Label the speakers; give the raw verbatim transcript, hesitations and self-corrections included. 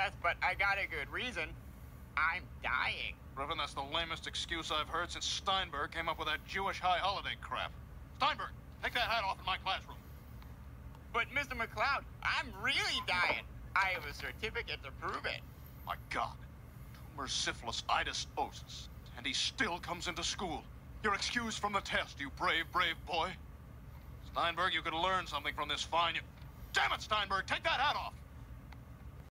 Speaker 1: Yes, but I got a good reason. I'm dying.
Speaker 2: Griffin, that's the lamest excuse I've heard since Steinberg came up with that Jewish high holiday crap. Steinberg, take that hat off in my classroom.
Speaker 1: But, Mister McCloud, I'm really dying. I have a certificate to prove it.
Speaker 2: My God. Tumor, syphilis, idiopathosis. And he still comes into school. You're excused from the test, you brave, brave boy. Steinberg, you could learn something from this fine... Damn it, Steinberg, take that hat off!